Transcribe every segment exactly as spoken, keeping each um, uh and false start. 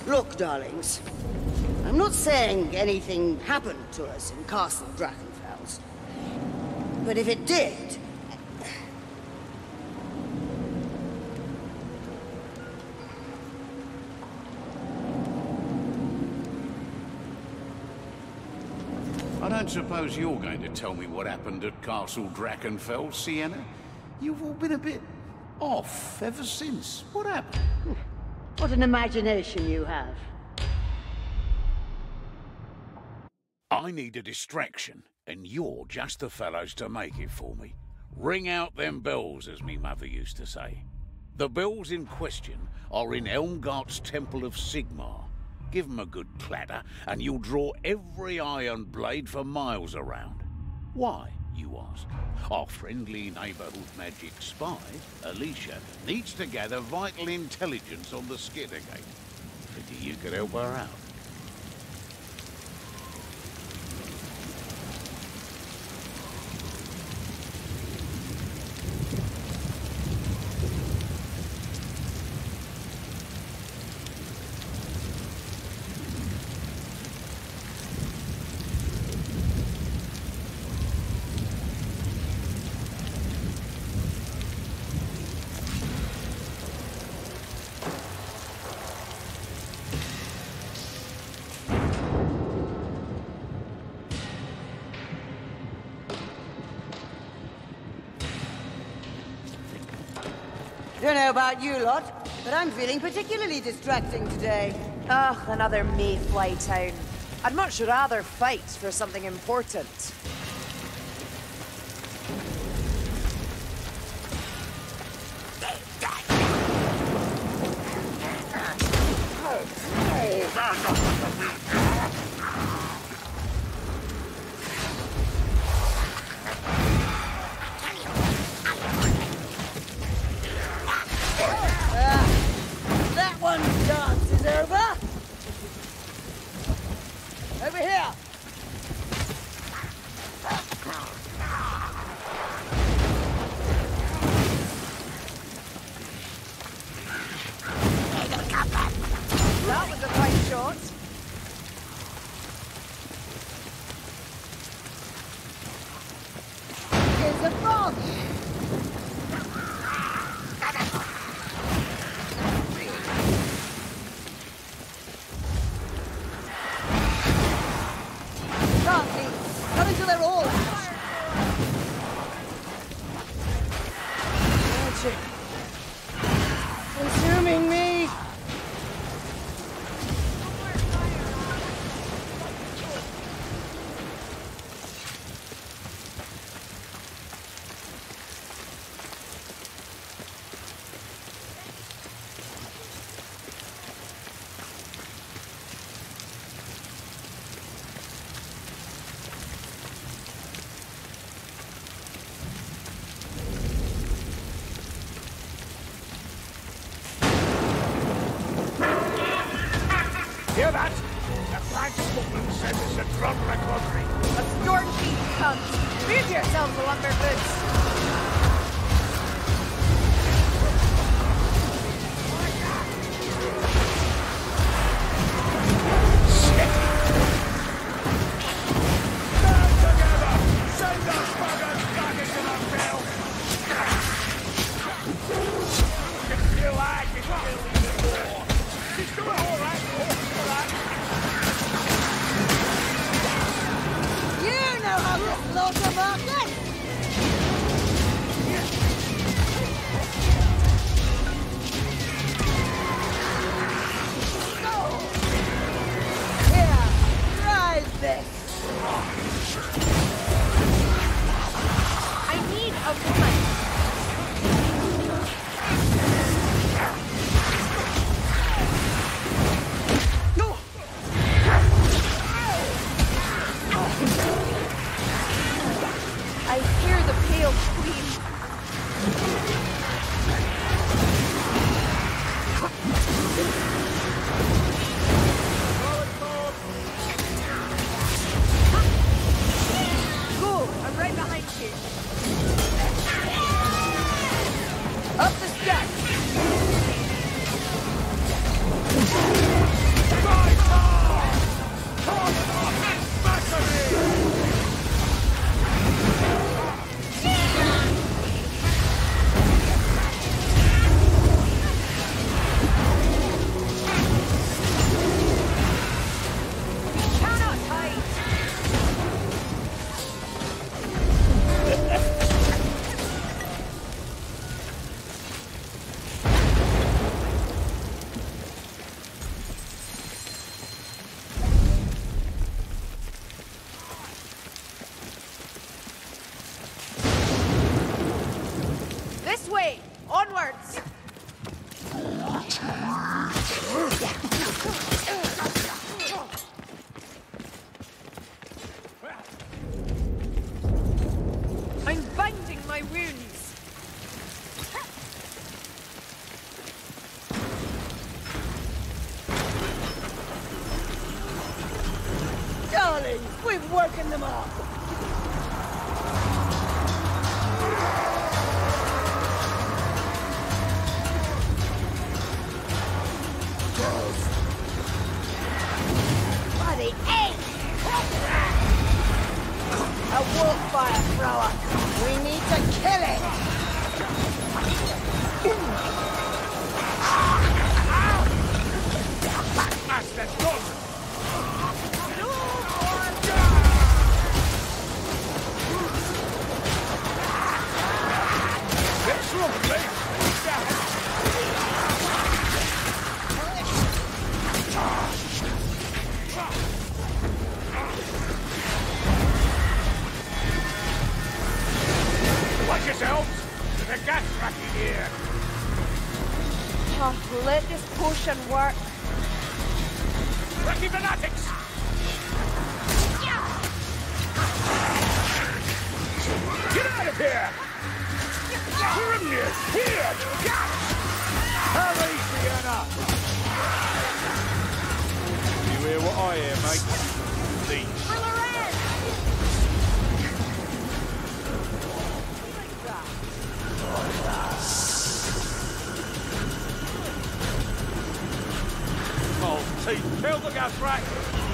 Look, darlings. I'm not saying anything happened to us in Castle Drachenfels. But if it did... I don't suppose you're going to tell me what happened at Castle Drachenfels, Sienna? You've all been a bit off ever since. What happened? What an imagination you have. I need a distraction, and you're just the fellows to make it for me. Ring out them bells, as me mother used to say. The bells in question are in Elmgart's Temple of Sigmar. Give 'em a good clatter, and you'll draw every iron blade for miles around. Why, you ask? Our friendly neighbourhood magic spy, Alicia, needs to gather vital intelligence on the Skittergate. Figure you could help her out. Don't know about you lot, but I'm feeling particularly distracting today. Ugh, another mayfly town. I'd much rather fight for something important. Over here! That was a fine shot. Here's a frog! Not until they're all out. Magic. Consuming me. Hear that? The flagspokesman says it's a drug recovery. A storm thief comes. Move yourselves, lumberboots. I'm binding my wounds. Darling, we're working them up. By the egg! A wolf fire thrower. We need to kill it. That's the dog! That's lovely! Watch yourselves! There's a gas rack in here! Oh, let this potion work. Rocky fanatics! Get out of here! Grimness! Here! Hurry, Sienna! You hear what I hear, mate? These. Oh, teeth! Kill the gas rack!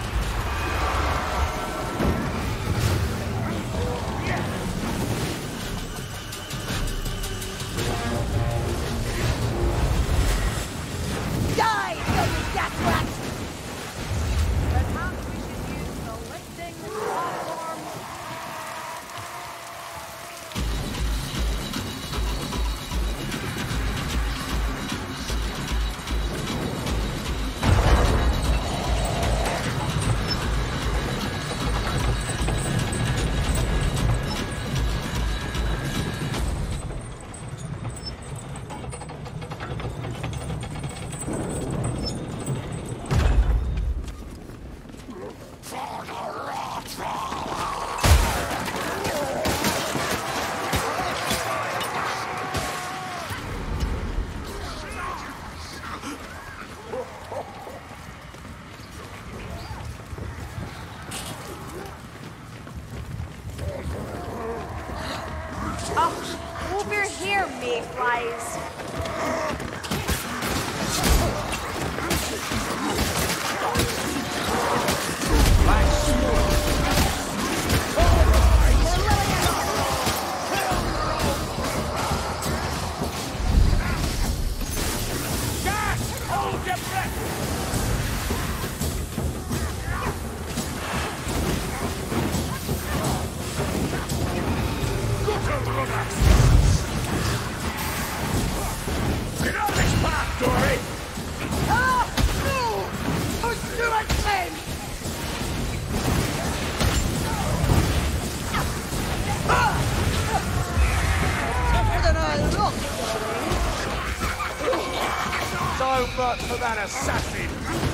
Die, filthy gas rats! Perhaps we should use the lifting platform. Oh, over here, mayflies. Gas! Hold your breath! Gutter runners! Get out of this path, Dory! Ah! No! Push through it, then! Ah! Tougher than I look, So much for that assassin!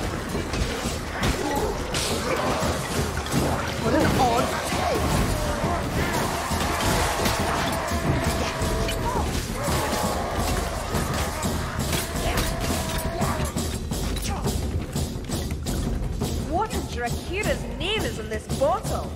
what an odd taste! What in Drakira's name is in this bottle?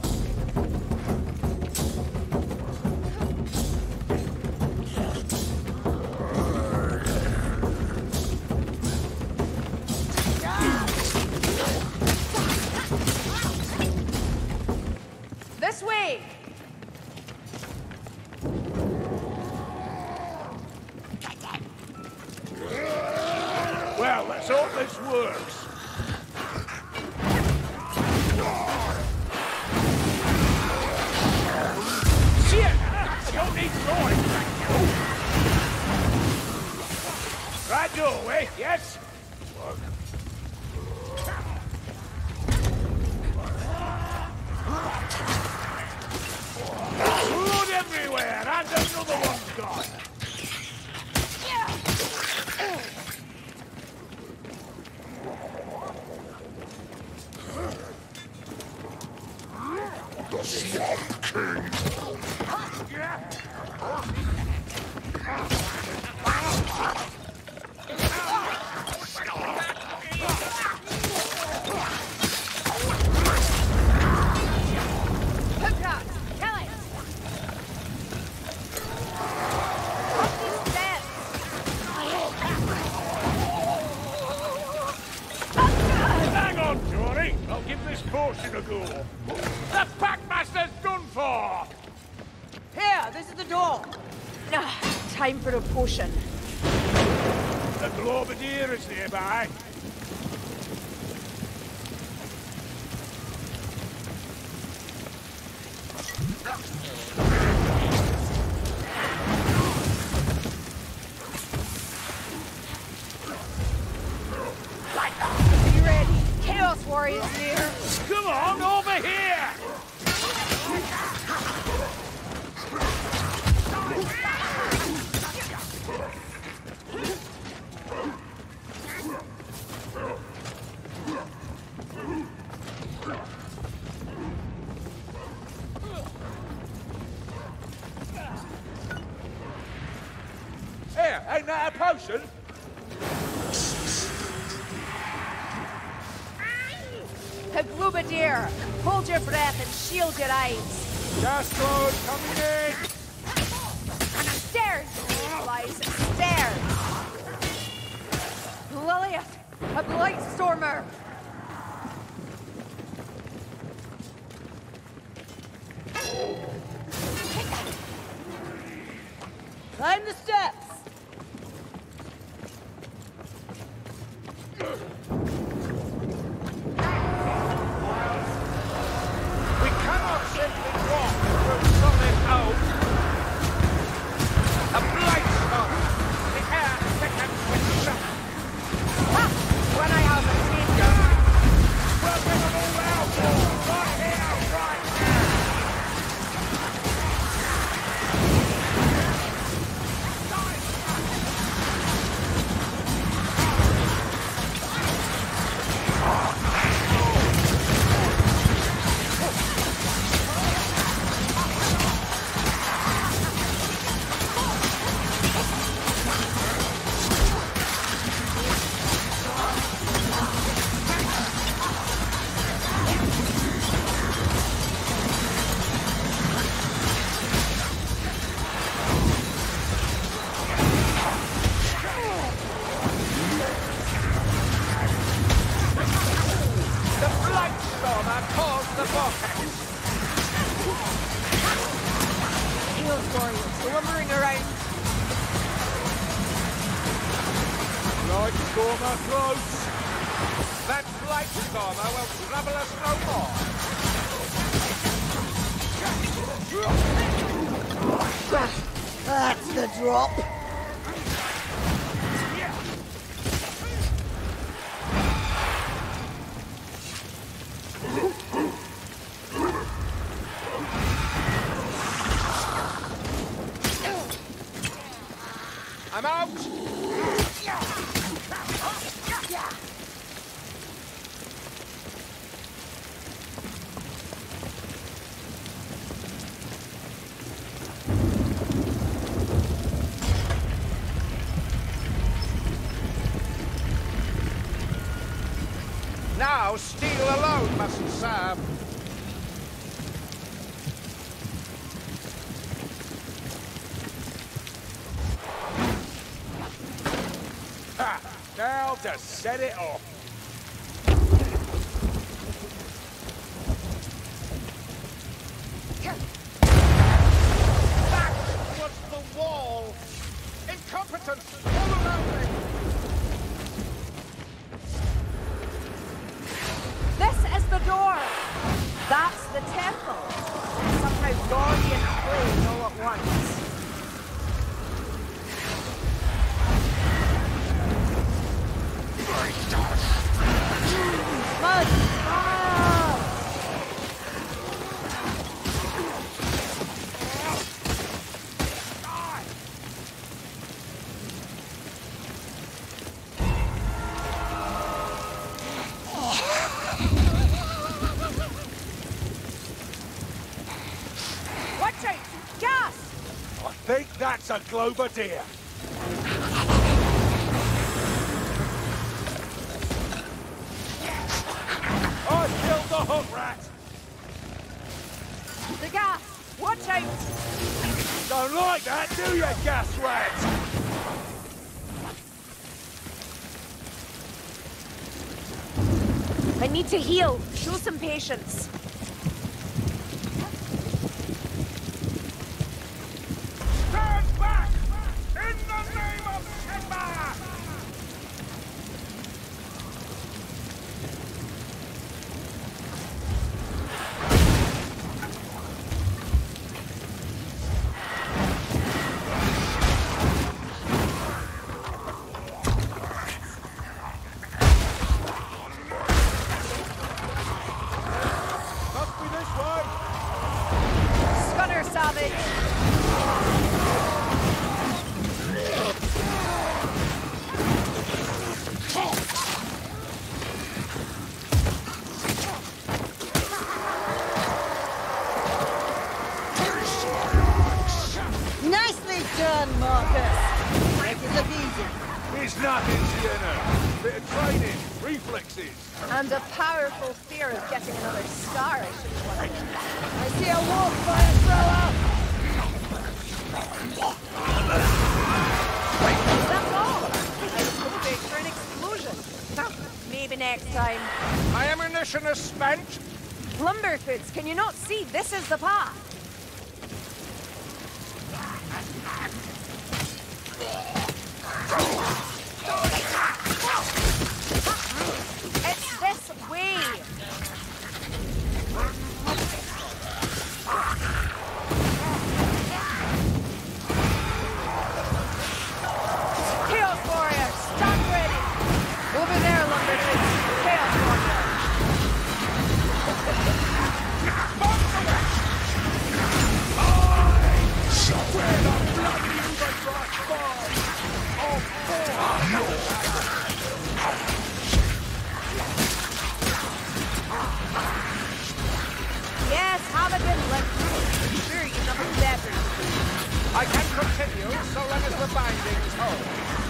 This way! Well, let's hope this works. Sienna, I don't need throwing, thank you. Right doorway, yes? Blood everywhere, and another one's gone. Time for a potion. The Globadier is nearby. Be ready. Chaos Warriors here. Come on, over here! Here, ain't that a potion? A Globadier. Hold your breath and shield your eyes. Just good, coming in! Stairs! Lies stairs! Lilith! A Blightstormer! Climb the steps! We cannot simply walk through solid oak. A Blightstorm! The air thickens with summer. Ha! When I have a team We'll bring them all out, right here, right now! lumbering around. Blightstormer close. That Blightstormer will trouble us no more. That's the drop. I'm out! Now, steel alone mustn't serve. Ha! Now to set it off. That was the wall! Incompetence all around me! This is the door. That's the temple. Somehow Guardian plays all at once. Mud! Ah! It's a Glover deer. I killed the hook rat. The gas! Watch out! Don't like that, do you, gas rat? I need to heal. Show some patience. Turn back! In the name of Sienna! It's nothing, Sienna. Bit of training, reflexes. And a powerful fear of getting another scar, I should wonder. I see a wolf fire throw up! That's all! I was hoping for an explosion. Maybe next time. My ammunition is spent. Lumberfoots, can you not see? This is the path. It's this way! Chaos Warrior, stand ready! Over there, Lumberfoots. Chaos Warrior. Where the bloody Ubercross falls! Oh, Yes, have a good look. I'm sure you know better. I can continue so long as the bindings hold.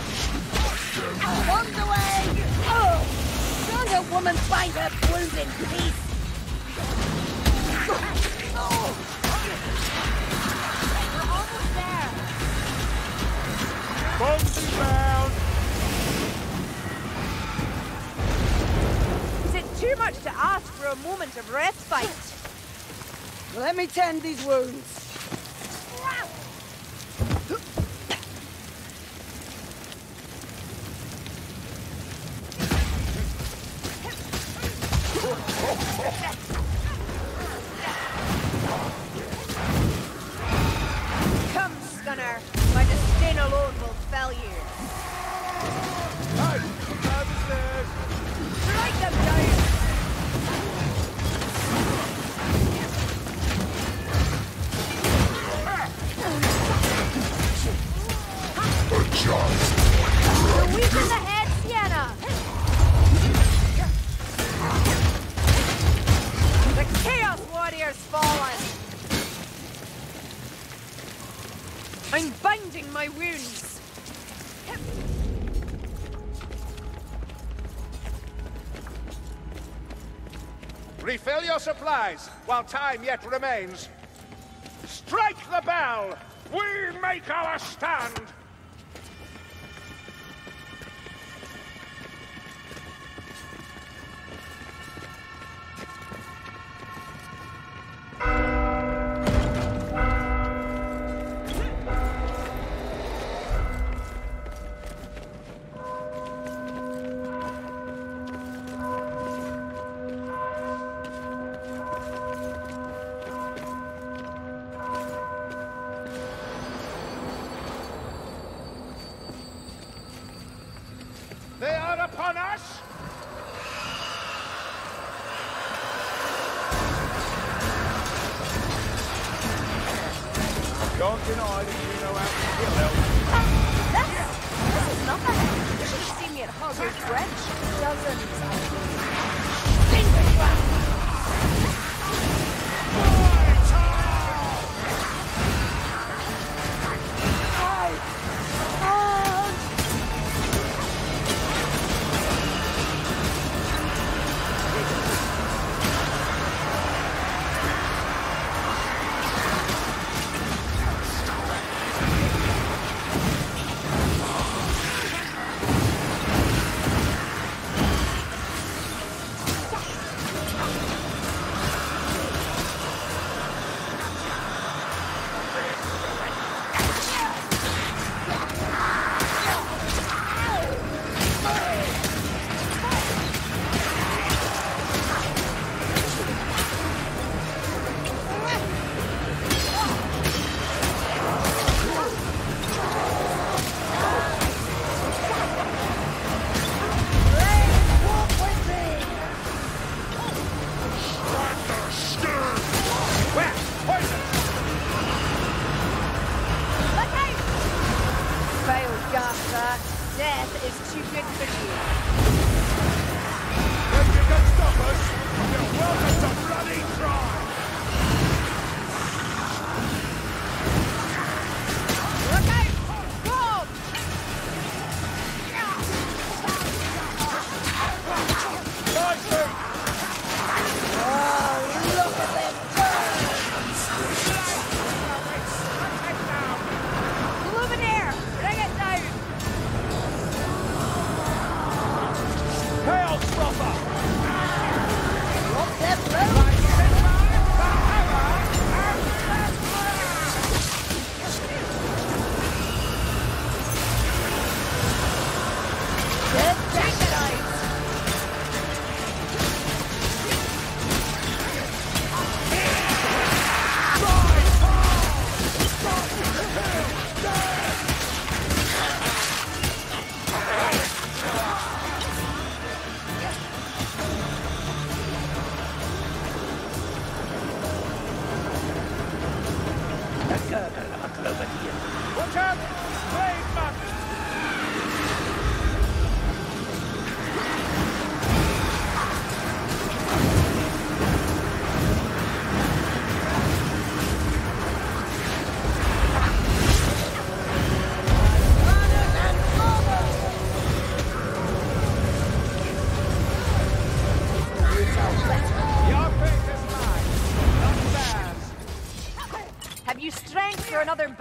On the way! Oh! Can't a woman find her wound in peace? Oh! We're almost there. Bombs inbound! Is it too much to ask for a moment of respite? Let me tend these wounds. Come, Scunner. My disdain alone will fell you. Hey, down the stairs! Strike them down! You're weak in the head, Sienna! The Chaos Warrior's fallen! I'm binding my wounds! Refill your supplies while time yet remains. Strike the bell! We make our stand! They are upon us! Don't deny that you know how to kill them. This, this is nothing. You should have seen me at Hogwarts Bridge. Dozens of finger traps.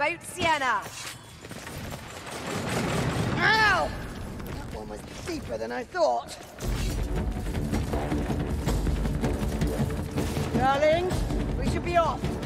out, Sienna. Ow! That one was deeper than I thought. Darling, we should be off.